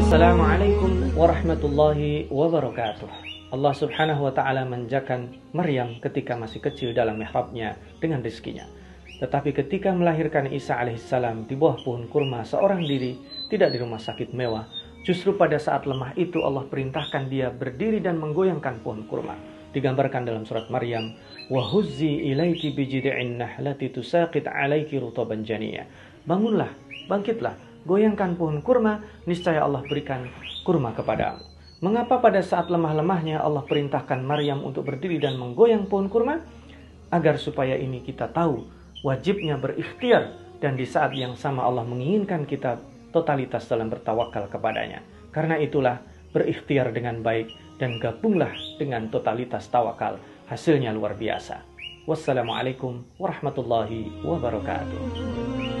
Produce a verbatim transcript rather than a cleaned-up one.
Assalamualaikum warahmatullahi wabarakatuh. Allah subhanahu wa ta'ala manjakan Maryam ketika masih kecil dalam mihrabnya dengan rezekinya. Tetapi ketika melahirkan Isa alaihissalam di bawah pohon kurma seorang diri, tidak di rumah sakit mewah, justru pada saat lemah itu Allah perintahkan dia berdiri dan menggoyangkan pohon kurma. Digambarkan dalam surat Maryam, wa huzzi ilaiki bijid'in nahlati tusaqit 'alaiki rutaban janiyya. Bangunlah, bangkitlah, goyangkan pohon kurma, niscaya Allah berikan kurma kepadamu. Mengapa pada saat lemah-lemahnya Allah perintahkan Maryam untuk berdiri dan menggoyang pohon kurma? Agar supaya ini kita tahu wajibnya berikhtiar, dan di saat yang sama Allah menginginkan kita totalitas dalam bertawakal kepadanya. Karena itulah berikhtiar dengan baik dan gabunglah dengan totalitas tawakal. Hasilnya luar biasa. Wassalamualaikum warahmatullahi wabarakatuh.